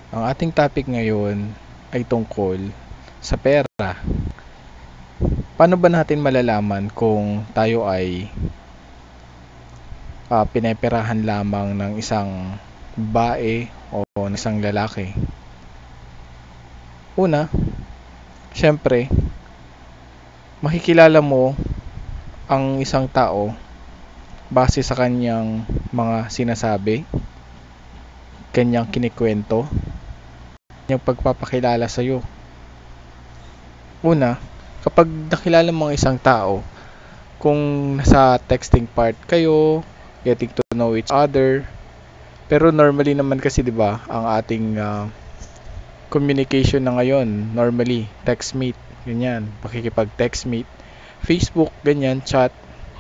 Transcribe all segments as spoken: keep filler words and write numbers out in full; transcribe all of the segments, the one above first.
Ang ating topic ngayon ay tungkol sa pera. Paano ba natin malalaman kung tayo ay ah, pineperahan lamang ng isang babae o ng isang lalaki? Una, syempre, makikilala mo ang isang tao base sa kanyang mga sinasabi, kanyang kinikwento, kanyang pagpapakilala sa iyo. Una, kapag nakilala mo ang isang tao, kung nasa texting part kayo, getting to know each other, pero normally naman kasi 'di ba, ang ating ah, communication na ngayon, normally text meet, ganyan, pakikipag-text meet, Facebook, ganyan, chat.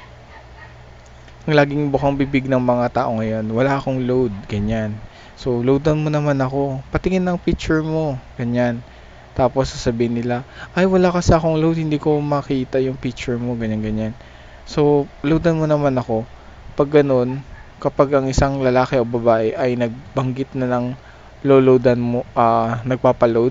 Ang laging bukang bibig ng mga tao ngayon, wala akong load, ganyan. So, loadan mo naman ako, patingin ng picture mo, ganyan. Tapos sasabihin nila, ay wala kasi akong load, hindi ko makita yung picture mo, ganyan, ganyan. So, loadan mo naman ako. Pag ganun, kapag ang isang lalaki o babae ay nagbanggit na ng loloadan mo, ah, nagpapaload,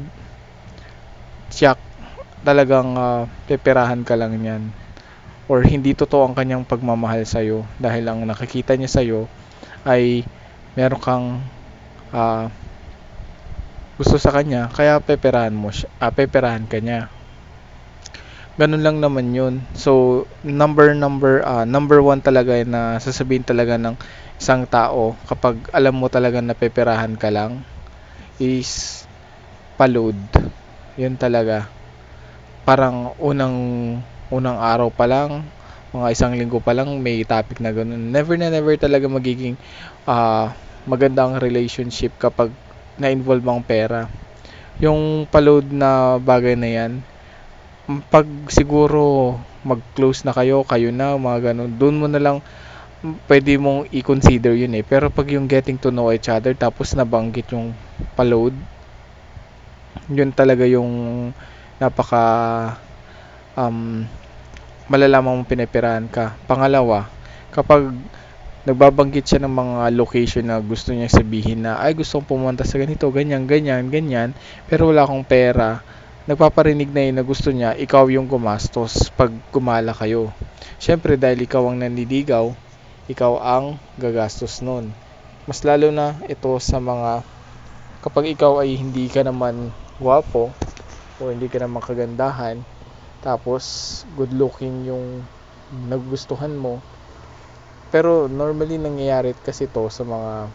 tiyak, talagang ah, peperahan ka lang yan. Or hindi totoo ang kanyang pagmamahal sa'yo dahil ang nakikita niya sa'yo ay meron kang ah, gusto sa kanya, kaya peperahan mo siya, ah, peperahan ka niya. Ganun lang naman yun. So, number number ah, number one talaga na sasabihin talaga ng isang tao kapag alam mo talaga na peperahan ka lang is paload. Yun talaga. Parang unang unang araw pa lang, mga isang linggo pa lang may topic na ganun. Never na never talaga magiging ah, maganda ang relationship kapag na-involve ang pera. Yung paload na bagay na yan, pag siguro mag-close na kayo, kayo na, mga ganun, doon mo na lang pwede mong i-consider yun eh. Pero pag yung getting to know each other, tapos nabanggit yung paload, yun talaga yung napaka um, malalaman mong pinapirahan ka. Pangalawa, kapag nagbabanggit siya ng mga location na gusto niya sabihin na ay gusto kong pumunta sa ganito, ganyan, ganyan, ganyan, pero wala akong pera, nagpaparinig na yun na gusto niya, ikaw yung gumastos pag gumala kayo. Siyempre, dahil ikaw ang nanliligaw, ikaw ang gagastos nun. Mas lalo na ito sa mga, kapag ikaw ay hindi ka naman guwapo, o hindi ka naman kagandahan, tapos good looking yung nagugustuhan mo, pero normally nangyayari kasi to sa mga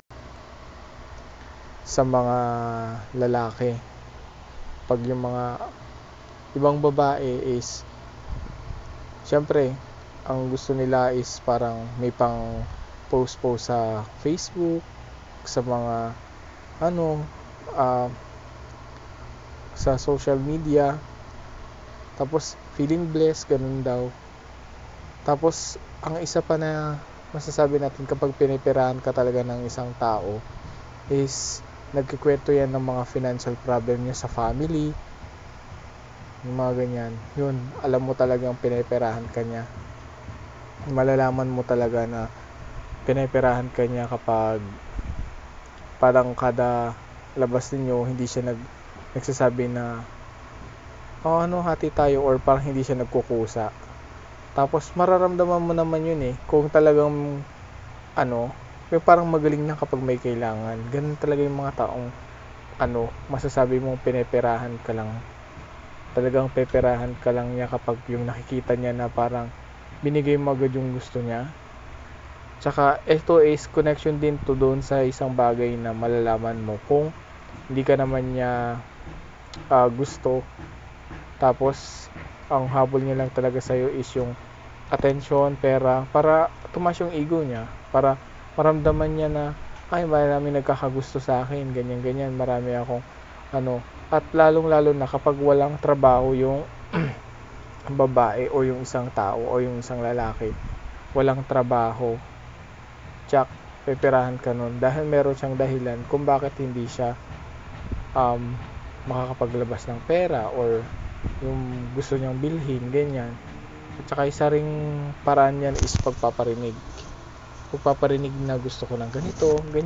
sa mga lalaki. Pag yung mga ibang babae is syempre ang gusto nila is parang may pang post post sa Facebook, sa mga ano uh, sa social media, tapos feeling blessed, ganun daw. Tapos ang isa pa na masasabi natin kapag pinipirahan ka talaga ng isang tao is nagkikwento yan ng mga financial problem niya sa family, yung mga ganyan. Yun, alam mo talagang pinipirahan ka niya. Malalaman mo talaga na pinipirahan ka niya kapag parang kada labas ninyo hindi siya nag nagsasabi na oh, ano, hati tayo, or parang hindi siya nagkukusa. Tapos mararamdaman mo naman yun eh kung talagang ano, yung parang magaling na kapag may kailangan. Ganun talaga yung mga taong ano, masasabi mong pineperahan ka lang. Talagang peperahan ka lang niya kapag yung nakikita niya na parang binigay mo agad yung gusto niya. Tsaka ito is connection din to doon sa isang bagay na malalaman mo kung hindi ka naman niya uh, gusto. Tapos ang habol niya lang talaga sa'yo is yung attention, pera, para tumaas yung ego niya, para maramdaman niya na ay marami nagkakagusto sa akin, ganyan ganyan, marami akong ano. At lalong lalo na kapag walang trabaho yung babae o yung isang tao o yung isang lalaki, walang trabaho, tsak, peperahan ka nun dahil meron siyang dahilan kung bakit hindi siya um, makakapaglabas ng pera or yung gusto niyang bilhin, ganyan. At saka isa ring paraan yan is pagpaparinig. Pagpaparinig na gusto ko ng ganito, ganyan.